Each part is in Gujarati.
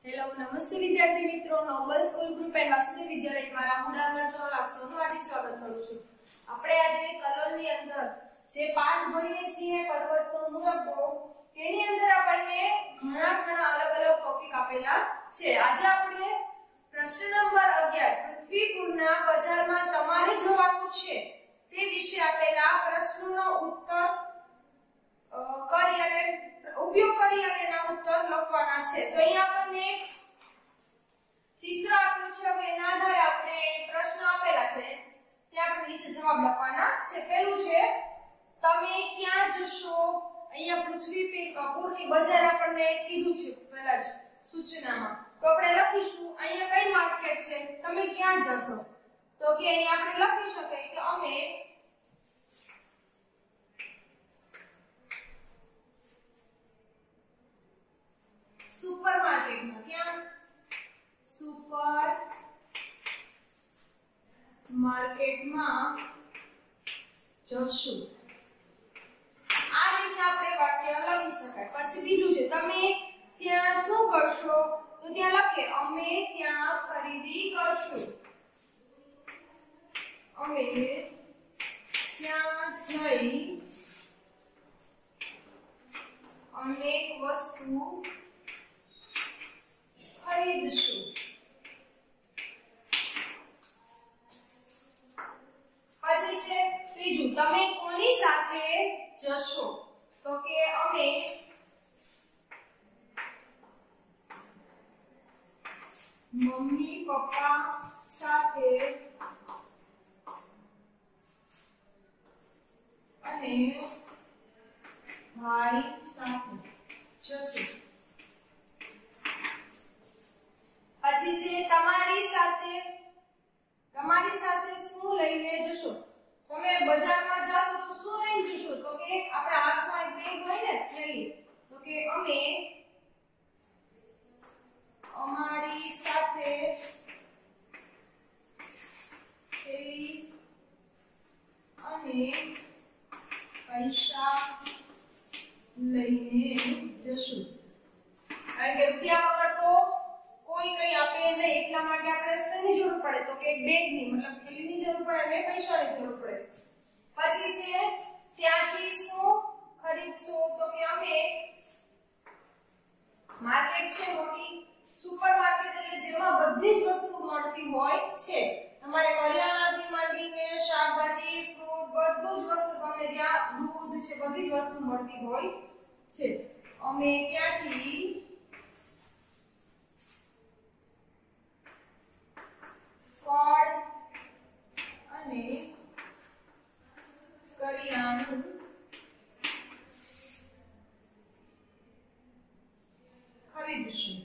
હેલો નમસ્તે વિદ્યાર્થી મિત્રો, noble school group and Vasudev Vidyalaya દ્વારા હું ડાંગર ચોલ આપ સૌનું હાર્દિક સ્વાગત કરું છું। આપણે આજે કલોલની અંદર જે પાઠ ભણીએ છીએ પર્વતનો મુરબ્બો, તેની અંદર આપણને ઘણા અલગ અલગ ટોપિક આપેલા છે। આજે આપણે પ્રશ્ન નંબર 11 પૃથ્વી ગુણના બજારમાં તમારે જવાનું છે તે વિશે આપેલા પ્રશ્નોનો ઉત્તર ઉપયોગ કરી અને એના ઉત્તર લખવાના છે। તો અહીં આપણને ચિત્ર આપ્યું છે, હવે એના આધારે આપણે પ્રશ્ન આપેલા છે ત્યાં આપણે નીચે જવાબ લખવાના છે। પહેલું છે તમે ક્યાં જશો। અહીંયા પૃથ્વી પૂરની બજાર આપણને કીધું છે પહેલા જ સૂચનામાં, તો આપણે લખીશું અહીંયા કઈ માર્કેટ છે, તમે ક્યાં જશો, તો કે અહીંયા આપણે લખી શકીએ કે અમે સુપરમાર્કેટમાં, ક્યાં સુપર માર્કેટમાં જશું। આ રીતે આપણે વાક્ય લખી શકાય। પછી બીજું છે તમે ત્યાં શું કરશો, તો ત્યાં લખે અમે ત્યાં ખરીદી કરશું। અમે ત્યાં જઈ અનેક વસ્તુ ખરીદશું। પછી છે ત્રીજું તમે કોની સાથે જશો, તો કે અમે મમ્મી પપ્પા સાથે અને ભાઈ સાથે જશું। પછી છે તમારી સાથે શું લઈને જશો, તમે બજારમાં જાશો તો શું લઈને જશો, તો કે આપણા હાથમાં એક બેગ હોય ને થેલી, તો કે અમે અમારી સાથે થેલી અને પૈસા લઈને જશું। કારણ કે રૂપિયા વગર તો કોઈ કઈ આપે નહીં, એટલા માટે આપણે શેની જરૂર પડે, તો કે બેગની મતલબ થેલીની જરૂર પડે અને પૈસાની જરૂર પડે। પછી છે ત્યાંથી શું ખરીદશો, તો કે અમે માર્કેટ છે મોટી સુપરમાર્કેટ એટલે જેમાં બધી જ વસ્તુ મળતી હોય છે, તમારે કરિયાણાથી માંડીને શાકભાજી ફ્રૂટ બધું જ વસ્તુ તમને જ્યાં દૂધ છે બધી જ વસ્તુ મળતી હોય છે। અમે ત્યાંથી ફળ અને કરિયાણું ખરીદશું।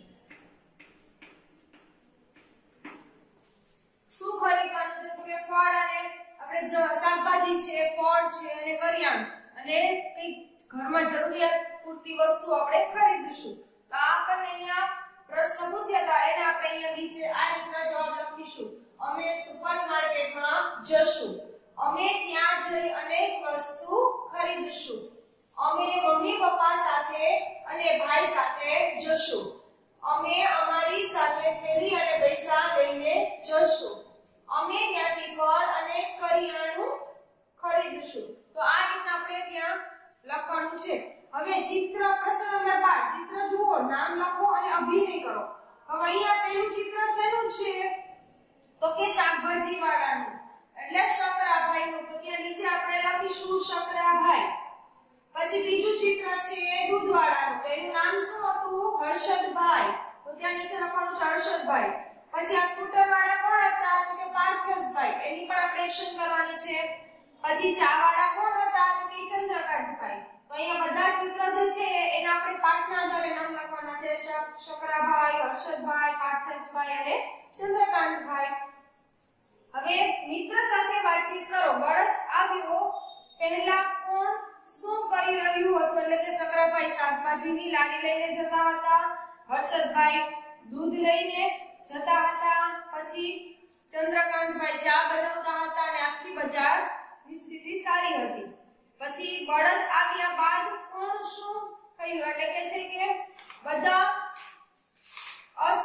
શું ખરીદવાનું છે, તો કે ફળ અને આપણે શાકભાજી છે, ફળ છે અને કરિયાણું અને કઈ ઘરમાં જરૂરિયાત પૂરતી વસ્તુ આપણે ખરીદશું। તો આપણને અહીંયા પ્રશ્ન પૂછ્યા હતા એને આપણે અહીંયા નીચે આ રીતના જવાબ લખીશું। અમે સુપરમાર્કેટમાં જશું, અમે ત્યાં જઈ અનેક વસ્તુ ખરીદશું, અમે મમ્મી પપ્પા સાથે અને ભાઈ સાથે જશું, અમે અમારી સાથે થેલી અને પૈસા લઈને જશું, અમે ત્યાંથી ફળ અને કરિયાણું ખરીદશું। તો આ રીતના આપણે ત્યાં લખવાનું છે। હવે ચિત્ર પ્રશ્ન નંબર 12 ચિત્ર જુઓ, નામ લખો અને અભિનય કરો। હવે અહીંયા પહેલું ચિત્ર શેનું છે, તો કે શાકભાજી વાળાનું એટલે શકરાભાઈનું, તો ત્યાં નીચે આપણે લખીશું શકરાભાઈ। પછી બીજું ચિત્ર છે દૂધ વાળાનું, તો એનું નામ શું હતું, હર્ષદભાઈ, તો ત્યાં નીચે લખવાનું છે હર્ષદભાઈ। પછી આ સ્કૂટર વાળા કોણ હતા, તો કે પાર્થેશભાઈ, એની પણ આપણે એક્શન કરવાની છે। પછી ચા વાળા કોણ હતા, તો કે ચંદ્રકાંતભાઈ। તો અહીંયા બધા ચિત્ર જે છે એના આપણે પાઠના આધારે નામ લખવાના છે, શકરાભાઈ, હર્ષદભાઈ, પાર્થેશભાઈ અને ચંદ્રકાંતભાઈ। હવે મિત્ર સાથે વાતચીત કરો। બળદ આવ્યો પહેલા કોણ શું કરી રહ્યું હતું, એટલે કે શકરાભાઈ શાકભાજીની લારી લઈને જતા હતા, હર્ષદભાઈ દૂધ લઈને જતા હતા, પછી ચંદ્રકાંતભાઈ ચા બનાવતા હતા અને આખી બજારની સ્થિતિ સારી હતી। પછી બળદ આવ્યા બાદ કોણ શું થયું, એટલે કે છે કે બધા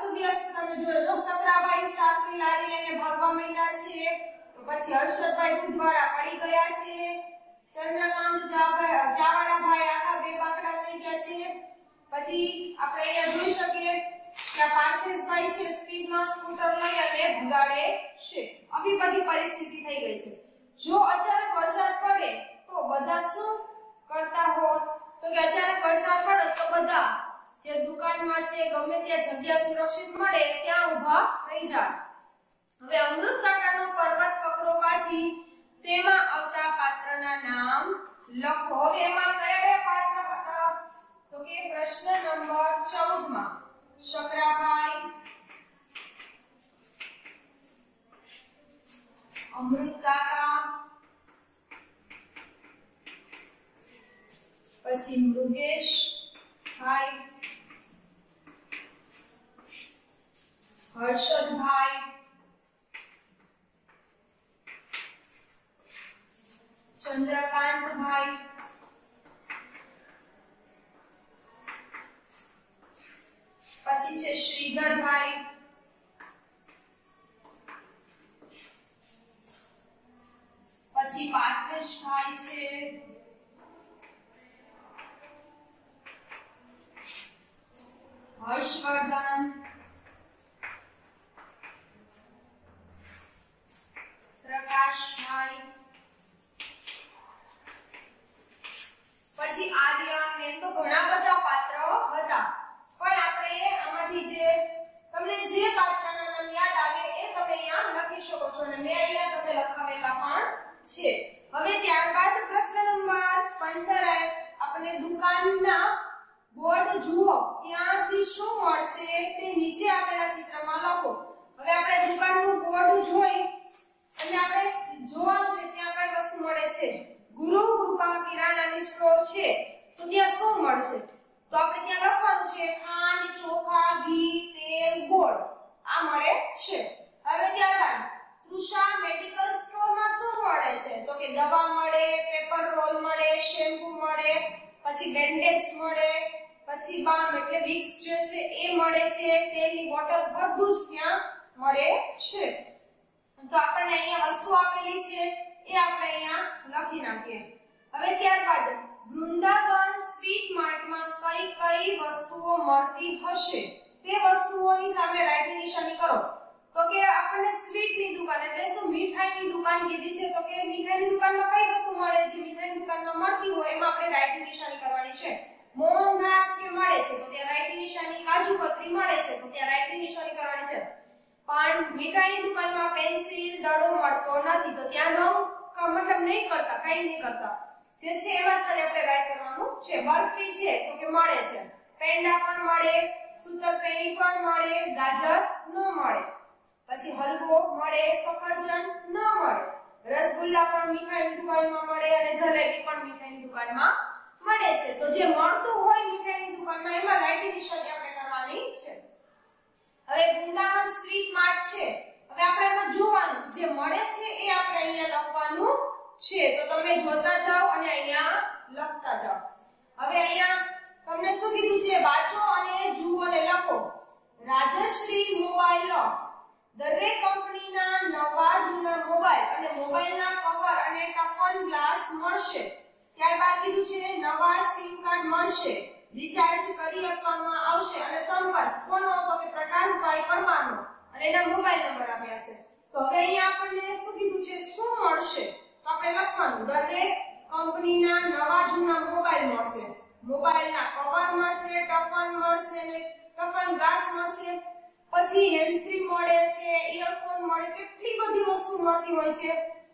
તમે જોજો સકરાભાઈ શાકની લારી લઈને ભાગવા માંડ્યા છે, તો પછી હર્ષદભાઈ દૂધવાળા પડી ગયા છે, ચંદ્રકાંત ચાવાડાભાઈ આખા બે બાકડા થઈ ગયા છે, પછી આપણે અહીંયા જોઈ શકીએ કે પાર્થેશભાઈ છે સ્પીડમાં સ્કૂટર લઈ અને ભગાડે છે. આવી બધી પરિસ્થિતિ થઈ ગઈ છે. જો અચાનક વરસાદ પડે તો બધા શું કરતા હોત? તો કે અચાનક વરસાદ પડે તો બધા જે દુકાનમાં છે ગમે ત્યાં જગ્યા સુરક્ષિત મળે ત્યાં ઊભા રહી જાય. હવે અમૃત કાકાનો પર્વત ફકરો વાંચી તેમાં આવતા પાત્રના નામ લખો. હવે એમાં કયા કયા પાત્ર હતા? તો કે પ્રશ્ન નંબર 14 માં શકરાભાઈ, અમૃત કાકા, પછી મૃગેશ ભાઈ, હર્ષદભાઈ, ચંદ્રકાંતભાઈ, પછી છે શ્રીધરભાઈ, પછી પાર્થેશભાઈ છે, હર્ષવર્ધન, પ્રકાશભાઈ, પછી આર્યન. એમ તો ઘણા બધા પાત્રો હતા, પણ આપણે આમાંથી જે તમને જે પાત્રના નામ યાદ આવે એ તમે અહીંયા લખી શકો છો અને મેં અહીંયા તમને લખાવેલા પણ છે. હવે ત્યારબાદ પ્રશ્ન નંબર 15 આપણે દુકાનના બોર્ડ જુઓ ત્યાંથી શું મળશે તે નીચે આપેલા ચિત્રમાં લખો. હવે આપણે દુકાનનું બોર્ડ જોઈ અને આપણે જોવાનું છે ત્યાં કઈ વસ્તુ મળે છે. ગુરુ કૃપા કિરાણાની સ્ટોર છે તો ત્યાં શું મળશે? તો આપણે ત્યાં લખવાનું છે ખાંડ, ચોખા, ઘી, તેલ, ગોળ આ મળે છે. હવે ત્યારબાદ તૃષા મેડિકલ સ્ટોરમાં શું મળે છે? તો કે દવા મળે, પેપર રોલ મળે, શેમ્પૂ મળે, પછી બેન્ડેજ મળે, પછી બામ એટલે વિક્સ જે છે એ મળે છે, તેલની બોટલ બધું જ ત્યાં મળે છે. તો આપણને અહીંયા વસ્તુ આપેલી છે એ આપણે અહીંયા લખી નાખીએ. હવે ત્યારબાદ વૃંદાવન સ્વીટ માર્ટમાં કઈ કઈ વસ્તુઓ મળતી હશે તે વસ્તુઓની સામે રાઈટની નિશાની કરો. તો કે આપણને સ્વીટની દુકાન એટલે શું મીઠાઈની દુકાન કીધી છે, તો કે મીઠાઈની દુકાનમાં કઈ વસ્તુ મળે જે મીઠાઈની દુકાનમાં મળતી હોય એમાં આપણે રાઈટની નિશાની કરવાની છે. મોહનથાળ તો કે મળે છે તો ત્યાં રાઈટની નિશાની, કાજુ કતરી મળે છે તો ત્યાં રાઈટની નિશાની કરવાની છે. પણ મીઠાઈની દુકાનમાં પેન્સિલ, દડો મળતો નથી તો ત્યાં રંગ મતલબ નહીં કરતા, કઈ નહીં કરતા જે છે એમાં ખાલી આપણે રાઈટ કરવાનું છે. બરફી છે તો કે મળે છે, પેંડા પણ મળે, સૂતરફેણી પણ મળે, ગાજર ન મળે, પછી હલવો મળે, સફરજન ન મળે, રસગુલ્લા પણ મીઠાઈની દુકાનમાં મળે અને જલેબી પણ મીઠાઈની દુકાનમાં મળે છે. તો જે મળતું હોય મીઠાઈની દુકાનમાં એમાં રાઈટની નિશાની આપણે કરવાની છે. હવે વૃંદાવન સ્વીટ માર્ટ છે, હવે આપણે એમાં જોવાનું જે મળે છે એ આપણે અહીંયા લખવાનું છે. તો તમે જોતા જાઓ અને અહીંયા લખતા જાઓ. હવે અહીંયા તમને શું કીધું છે? વાંચો અને જુઓ અને લખો. રાજશ્રી મોબાઈલ, દરેક કંપનીના નવા જૂના મોબાઈલ અને મોબાઈલના કવર અને ટફન ગ્લાસ મળશે. ત્યારબાદ કીધું છે નવા સિમ કાર્ડ મળશે, રિચાર્જ કરી આપવામાં આવશે અને સંપર્ક કોનો? તો કે પ્રકાશભાઈ પરમારનો અને એના મોબાઈલ નંબર આપ્યા છે. તો હવે અહીંયા આપણને શું કીધું છે? શું મળશે? તો આપણે લખવાનું દરેક કંપનીના નવા જૂના મોબાઈલ મળશે, મોબાઈલના કવર મળશે, ટફન મળશે અને ટફન ગ્લાસ મળશે, પછી હેન્ડફ્રી મળે છે, ઇયરફોન મળે, કેટલી બધી વસ્તુ મળતી હોય છે.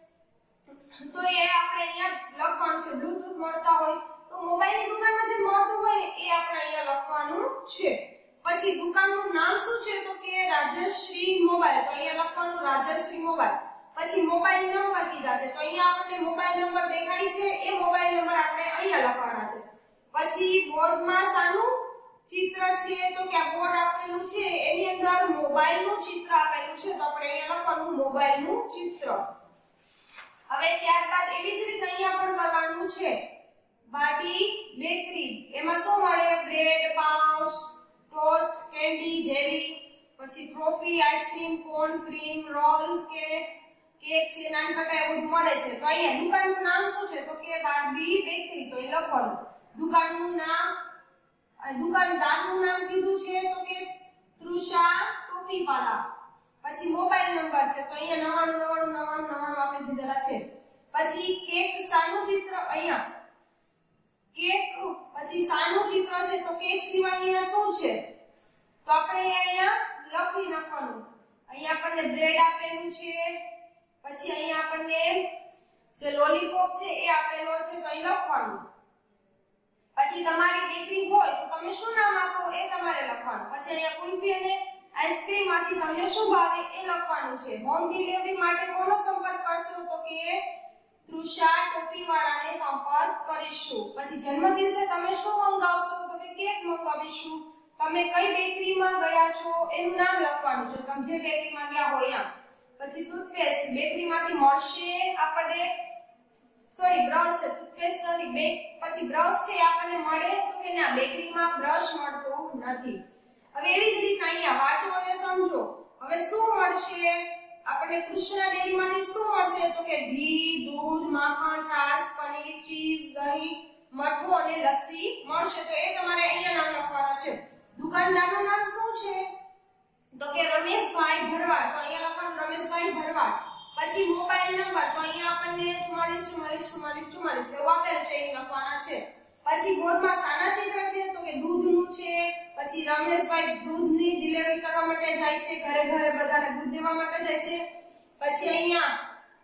તો એ આપણે અહીંયા લખવાનું છે. બ્લૂટૂથ મળતા હોય તો મોબાઈલની દુકાનમાં જે મળતું હોય ને એ આપણે અહીંયા લખવાનું છે. પછી દુકાનનું નામ શું છે? તો કે રાજશ્રી મોબાઈલ, તો અહીંયા લખવાનું રાજશ્રી મોબાઈલ. પછી મોબાઈલ નંબર કીધા છે તો અહીંયા આપણને મોબાઈલ નંબર દેખાય છે એ મોબાઈલ નંબર આપણે અહીંયા લખવાના છે. પછી બોર્ડમાં શાનું ચિત્ર છે? તો કે આ બોર્ડ આપેલું છે એની અંદર મોબાઈલનું ચિત્ર આપેલું છે તો આપણે અહીંયા લખવાનું મોબાઈલનું ચિત્ર. હવે ત્યારબાદ એવી જ રીતે અહીંયા પણ કરવાનું છે. બાટી બેકરી, એમાં શું મળે? બ્રેડ, પાઉન્સ, ટોસ્ટ, કેન્ડી, જેલી, પછી trophy, ice cream, cone, cream, roll કે કેક છે, નાનકડા એવું બધું મળે છે. તો અહીંયા દુકાનનું નામ શું છે? તો કે બાર્બી બેકરી. તો એ લખવાનું દુકાનનું નામ. દુકાનદારનું નામ કીધું છે તો કે તૃષા ટોપીવાલા. પછી મોબાઈલ નંબર છે તો અહીંયા 999999 આપી દીધેલા છે. પછી કેક સાનું ચિત્ર અહીંયા કેક, પછી સાનું ચિત્ર છે તો કેક સિવાય અહીંયા શું છે? તો આપણે અહીંયા લખી નાખવાનું. અહીંયા આપણને બ્રેડ આપેલું છે, પછી અહીંયા આપણને જે લોલીપોપ છે એ આપેલો છે તો અહીં લખવાનું. પછી તમારી બેકરી હોય તો તમે શું નામ આપો એ તમારે લખવાનું. પછી અહીંયા કુલ્ફી અને આઈસ્ક્રીમ માંથી તમને શું ભાવે એ લખવાનું છે. હોમ ડિલિવરી માટે કોનો સંપર્ક કરશો? તો કે તૃષા ટોપીવાળાને સંપર્ક કરીશું. પછી જન્મદિવસે તમે શું મંગાવશો? તો કે કેક મંગાવીશું. તમે કઈ બેકરીમાં ગયા છો એનું નામ લખવાનું છે, તમે જે બેકરીમાં ગયા હોય ત્યાં. પછી ટૂથપેસ્ટ બેકરીમાંથી મળશે આપણને, સોરી બ્રશ છે, ટૂથપેસ્ટ નથી. પછી બ્રશ છે આપણને મળે તો કે ના, બેકરીમાં બ્રશ મળતું નથી. હવે એવી જ રીતના અહીંયા વાંચો અને સમજો. હવે શું મળશે આપણને? કૃષ્ણ ડેરીમાંથી શું મળશે? તો કે ઘી, દૂધ, માખણ, છાશ, પનીર, ચીઝ, દહીં, મઠું અને લસ્સી મળશે. તો એ તમારે અહીંયા નામ લખવાના છે. દુકાનદારનું નામ શું છે? તો કે રમેશભાઈ ભરવાડ. તો અહીંયા લખવાનું રમેશભાઈ ભરવાડ. પછી મોબાઈલ નંબર તો અહીંયા આપણને 44444444 એવું આપેલું છે, એ લખવાના છે. પછી બોર્ડમાં સાના ચિત્ર છે? તો કે દૂધનું છે. પછી રમેશભાઈ દૂધની ડિલિવરી કરવા માટે જાય છે, ઘરે ઘરે બધાને દૂધ દેવા માટે જાય છે. પછી અહીંયા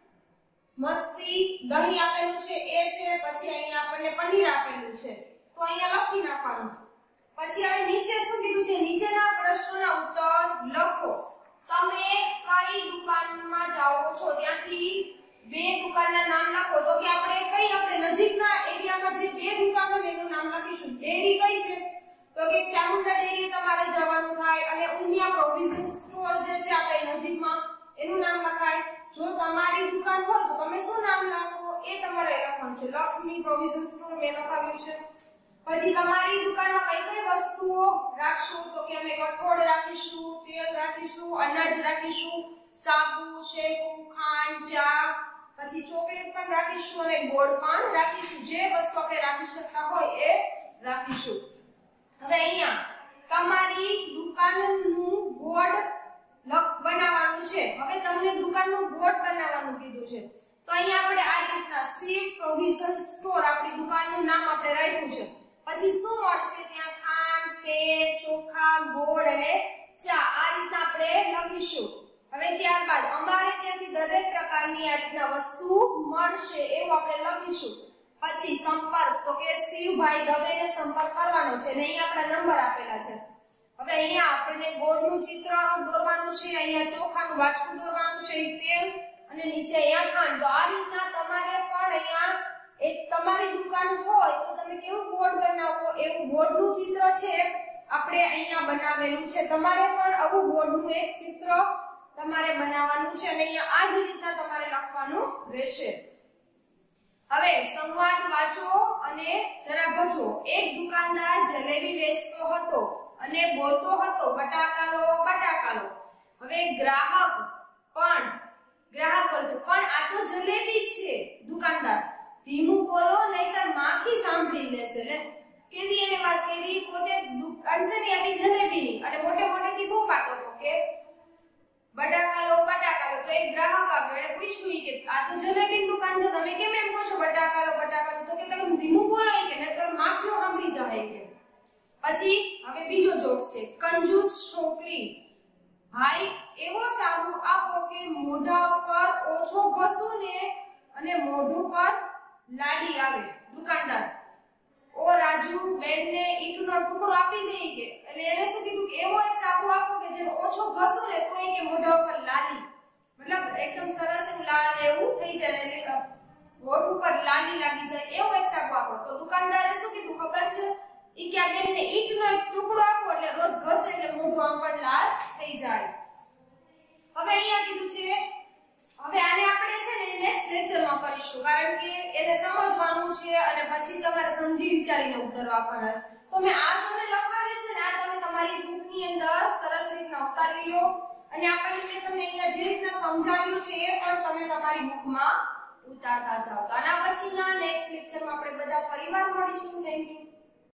મસ્તી દહીં આપેલું છે એ છે. પછી અહીંયા આપણને પનીર આપેલું છે તો અહીંયા લખી નાખવાનું. પછી હવે નીચે શું કીધું છે? નીચેના પ્રશ્નોના ઉત્તર લખો. તમે કઈ દુકાનમાં જાઓ છો ત્યાંથી બે દુકાનના નામ લખો. તો કે આપણે નજીકના એરિયામાં જે બે દુકાનો એનું નામ લખીશું. ડેરી કઈ છે? તો કે ચામુંડા ડેરી તમારે જવાનું થાય, અને ઉમિયા પ્રોવિઝન સ્ટોર જે છે આપણે નજીકમાં એનું નામ લખાય. જો તમારી દુકાન હોય તો તમે શું નામ લખો એ તમારે લખવાનું છે. લક્ષ્મી પ્રોવિઝન સ્ટોર મેં લખાવ્યું છે. પછી તમારી દુકાનમાં કઈ કઈ વસ્તુઓ રાખશો? તો કે અમે કઠોળ રાખીશું, તેલ રાખીશું, અનાજ રાખીશું, સાબુ, શેમ્પુ, ખાંડ, ચા, પછી ચોકલેટ પણ રાખીશું અને ગોળ પણ રાખીશું. જે વસ્તુ આપણે રાખી શકતા હોય એ રાખીશું. હવે અહીંયા તમારી દુકાનનું બોર્ડ બનાવવાનું છે. હવે તમને દુકાનનું બોર્ડ બનાવવાનું કીધું છે તો અહીંયા આપણે આ રીતના શિવ પ્રોવિઝન સ્ટોર આપણી દુકાનનું નામ આપણે રાખ્યું છે. પછી શું મળશે ત્યાં? ખાંડ, તેલ, ચોખા, ગોળ અને ચા. આ રીતના આપણે લખીશું. હવે ત્યારબાદ અમારે ત્યાંથી દરેક પ્રકારની આ રીતના વસ્તુ મળશે એવું આપણે લખીશું. પછી સંપર્ક તો કે શિવભાઈ દવેને સંપર્ક કરવાનો છે અને અહીંયા આપણા નંબર આપેલા છે. હવે અહીંયા આપણને ગોળનું ચિત્ર દોરવાનું છે, અહીંયા ચોખાનું વાટકું દોરવાનું છે, તેલ અને નીચે અહીંયા ખાંડ. તો આ રીતના તમારે પણ અહીંયા એક તમારી દુકાન હોય તો તમે કેવું બોર્ડ બનાવો એવું બોર્ડનું ચિત્ર છે આપણે અહીંયા બનાવેલું છે. તમારે પણ આવું બોર્ડનું એક ચિત્ર તમારે બનાવવાનું છે અને અહીંયા આ જ રીતના તમારે લખવાનું રહેશે. હવે સંવાદ વાંચો અને જરા ભજો. એક દુકાનદાર જલેબી વેચતો હતો અને બોલતો હતો, બટાકા લો, બટાકા લો. હવે ગ્રાહક બોલશે, પણ આ તો જલેબી છે. દુકાનદાર, ધીમું બોલો નહીતર માખી સાંભળી લેશે. લે કેવી એને વાત કરી, પોતે દુકાન છે ત્યાંની જલેબીની અને મોટે મોટેથી બૂમ પાડતો હતો કે બટાકા લો, બટાકા લો. તો એક ગ્રાહક આવ્યો, એને પૂછ્યું કે આ તો જલેબીની દુકાન છે, તમે કેમ એમ કહો છો બટાકા લો, બટાકા લો? તો કે તમે ધીમું બોલો કે નહીતર માખીઓ સાંભળી જાય કે. પછી હવે બીજો જોક્સ છે. કંજૂસ છોકરી, ભાઈ એવો સાબુ આપો કે મોઢા ઉપર ઓછો ઘસું ને અને મોઢું પર લાલી આવે. દુકાનદાર, ઓ રાજુ બેનને ઈંટનો ટુકડો આપી દે કે. એટલે એને શું કીધું કે એવો એક સાબુ આપો કે જેનો ઓછો ઘસું ને તો કે મોઢા ઉપર લાલી, મતલબ એકદમ સરસ એવું લાલ એવું થઈ જાય, એટલે હોઠ ઉપર લાલી લાગી જાય એવો એક સાબુ આપો. તો દુકાનદારે શું કીધું ખબર છે? ઈ કે આ બેનને ઈંટનો એક ટુકડો આપો એટલે રોજ ઘસે એટલે મોઢું આમ પણ લાલ થઈ જાય. હવે અહીંયા કીધું છે, હવે આને આપણે છે ને નેક્સ્ટ લેક્ચરમાં કરીશું, કારણ કે એને સમજવાનું છે અને પછી તમારે સમજી વિચારીને ઉત્તરો આપવાના છે. તો મેં આ તમને લખાવ્યું છે ને, આ તમે તમારી તમારી બુકની અંદર સરસ રીતના ઉતારી લો અને આપણે મેં તમને અહીંયા જે રીતના સમજાવ્યું છે એ પણ તમે તમારી બુકમાં ઉતારતા જાઓ. તો આના પછીના નેક્સ્ટ લેક્ચરમાં આપણે બધા ફરીવાર મળીશું. Thank you.